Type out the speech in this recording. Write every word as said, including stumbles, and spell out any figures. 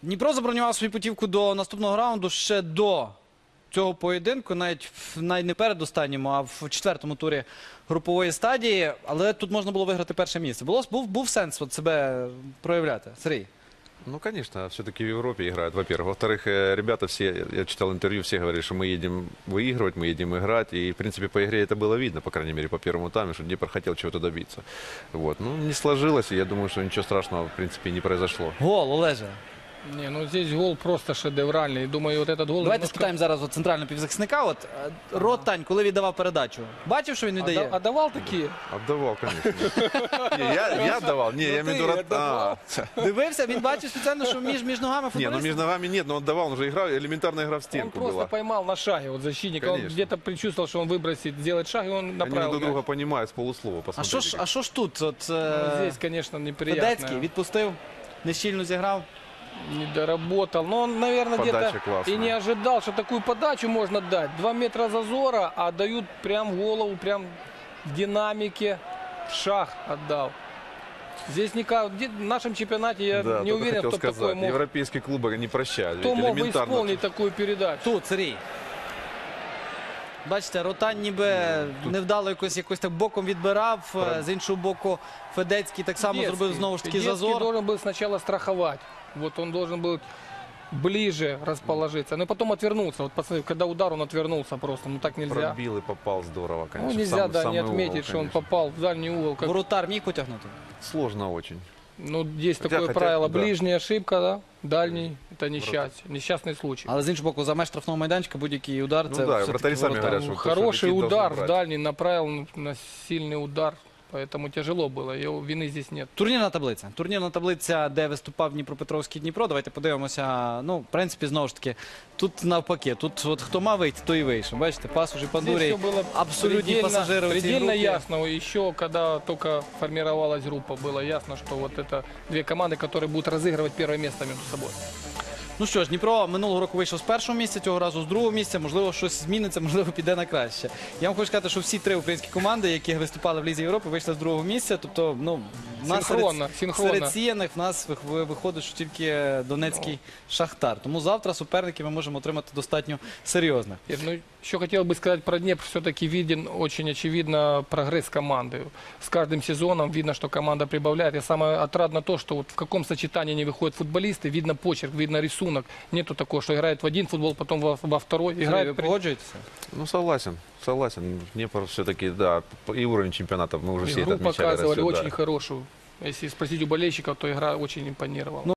Дніпро забронював свою путівку до наступного раунду ще до цього поєдинку, навіть, навіть не передостанньому, а в четвертому турі групової стадії. Але тут можна було виграти перше місце. Було, був, був сенс от себе проявляти? Сергій? Ну, конечно, все-таки в Европе играют, во-первых. Во-вторых, ребята все, я читал интервью, все говорили, что мы едем выигрывать, мы едем играть. И, в принципе, по игре это было видно, по крайней мере, по первому тайму, что Днепр хотел чего-то добиться. Вот. Ну, не сложилось, и я думаю, что ничего страшного, в принципе, не произошло. Гол, Олеже. Не, ну здесь гол просто шедевральный. Думаю, вот этот гол... Давайте немножко... спитаємо зараз от центрального півзахисника. От е, Ротань, коли віддавав передачу, бачив, що він віддає? Отда- Отдавал такие? Отдавал, конечно. Не, я, я отдавал. Не, я Ну, имею в ты виду... отдавал. А. Дивився, він бачив спеціально, що між, між ногами Не, ну футболіста. между ногами нет, но он отдавал, он уже играл, элементарная игра в Он стенку просто была. поймал на шаге вот защитника. Он Конечно. где-то предчувствовал, что он выбросит, сделает шаг, и он Они направил друг друга мяч. понимают с полуслова. А що Посмотрите. ж, а що ж тут? От, Ну, е, здесь, конечно, неприятно. Федецький відпустив, нещільно зіграв. Не доработал. Но он, наверное, Подача где-то классная. и не ожидал, что такую подачу можно дать. Два метра зазора, а дают прям в голову, прям в динамике. Шаг отдал. Здесь никак, где- в нашем чемпионате я Да, не только уверен, хотел кто сказать, такой мог, европейские клубы не прощают. кто Ведь мог бы элементарно. исполнить такую передачу. Тут, Сергій. Бачите, Ротань ніби невдало якось, якось так боком відбирав. е, З іншого боку, Федецький так само Федецкий. зробив знову ж таки Федецкий зазор. должен был сначала страховать. Вот он должен был ближе расположиться. Но потом отвернулся. Вот посмотрите, когда удар, он отвернулся просто. Ну так нельзя. Пробил и попал здорово, конечно. Ну нельзя, в самый- да, не самый отметить, угол, что он конечно. попал в дальний угол. Как... Воротар міг потягнути? Сложно очень. Ну, есть Хотя- такое хотя, правило. да. Ближняя ошибка, да? Дальний – это несчастье. Несчастный случай. Але з іншого боку, за меж штрафного майданчика будь-який удар, Ну це да, все-таки вратарі самі воротар. говорять, Ну, что то, что хороший летит, удар должен в брать. дальний направил на сильный удар. Поэтому тяжело было. Его вины здесь нет. Турнірна таблиця. Турнірна таблиця, де виступав Дніпропетровський Дніпро. Давайте подивимося. Ну, в принципі, знову ж таки, тут навпаки. Тут от хто мав вийти, той і вийшов. Бачите, пас уже Здесь Пандурій. все было Абсолютні предельно- пасажири у цій предельно групі. ясно. Еще когда только формировалась группа, было ясно, что вот это две команды, которые будут разыгрывать первое место между собой. Ну що ж, Дніпро минулого року вийшов з першого місця, цього разу з другого місця. Можливо, щось зміниться, можливо, піде на краще. Я вам хочу сказати, що всі три українські команди, які виступали в Лізі Європи, вийшли з другого місця. Тобто, ну, в нас Синхронно, серед, синхронно. серед сіяних в нас вих- виходить, що тільки Донецький Шахтар. Тому завтра суперники ми можемо отримати достатньо серйозних. Ир, ну, еще хотел бы сказать про Днепр. Все-таки виден очень очевидно прогресс команды. С каждым сезоном видно, что команда прибавляет. И самое отрадно то, что вот в каком сочетании они выходят футболисты. Видно почерк, видно рисунок. Нету такого, что играет в один футбол, потом во, во второй. Сергій, ви Играет при- погоджуєтеся? Ну, согласен, согласен. Днепр все-таки, да, и уровень чемпионата, мы уже все Игру это отмечали. показывали растет, да. очень хорошую. Если спросить у болельщиков, то игра очень импонировала.